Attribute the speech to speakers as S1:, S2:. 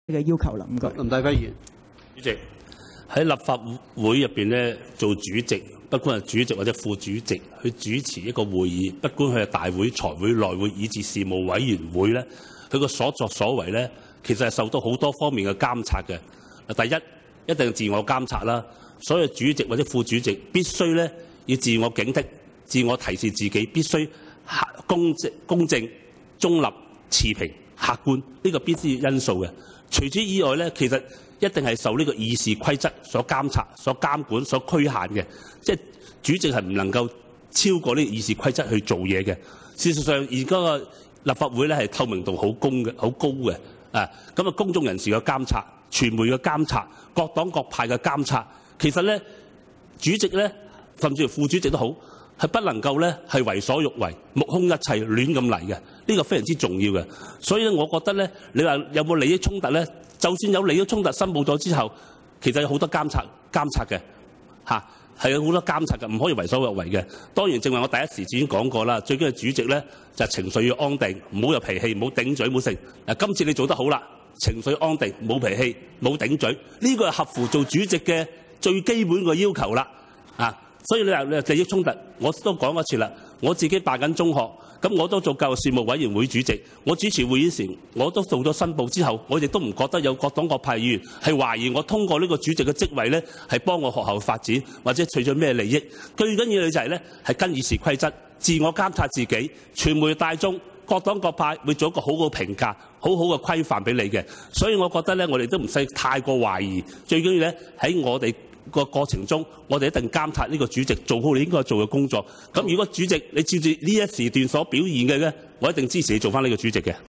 S1: 嘅要求啦。唔該。
S2: 林大輝議員，
S3: 主席喺立法會入邊咧做主席，不管係主席或者副主席去主持一個會議，不管佢係大會、財會、內會以至事務委員會咧，佢個所作所為咧，其實係受到好多方面嘅監察嘅。第一，一定自我監察啦。所有主席或者副主席必須咧要自我警惕、自我提示自己，必須公正、中立、持平、客觀，呢個必須要因素嘅。除此以外咧，其實一定係受呢個議事規則所監察、所監管、所規限嘅。即係主席係唔能夠超過呢個議事規則去做嘢嘅。事實上，而家個立法會咧係透明度好高嘅。咁啊，公眾人士嘅監察、傳媒嘅監察、各黨各派嘅監察，其實咧主席咧甚至乎副主席都好，係不能夠咧係為所欲為、目空一切、亂咁嚟嘅。呢個非常之重要嘅。所以我覺得咧，你話有冇利益衝突咧？就算有利益衝突申報咗之後，其實有好多監察嘅係有好多監察嘅，唔可以為所欲為嘅。當然，正話我第一時已經講過啦，最緊要主席咧就係情緒要安定，唔好有脾氣，唔好頂嘴，唔好成。今次你做得好啦，情緒安定，冇脾氣，冇頂嘴，呢個係合乎做主席嘅最基本嘅要求啦。所以你話利益衝突，我都講一次啦。我自己辦緊中學，咁我都做教育事務委員會主席。我主持會議時，我都做咗申報之後，我亦都唔覺得有各黨各派議員係懷疑我通過呢個主席嘅職位咧，係幫我學校發展或者取咗咩利益。最緊要嘅就係咧，係跟議事規則，自我監察自己，傳媒大眾、各黨各派會做一個好好評價、好好嘅規範俾你嘅。所以我覺得咧，我哋都唔使太過懷疑。最緊要咧喺我哋個過程中，我哋一定監察呢個主席做好你應該做嘅工作。咁如果主席你照住呢一時段所表現嘅咧，我一定支持你做翻呢個主席嘅。